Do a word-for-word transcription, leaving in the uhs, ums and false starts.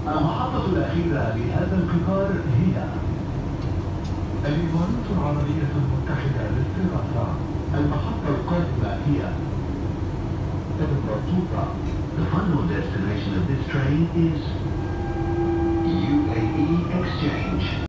المحطة الأخيرة لهذا القطار هي الإمارات العربية المتحدة للطيران. المحطة القادمة هي البطوطة. The final destination of this train is U A E Exchange.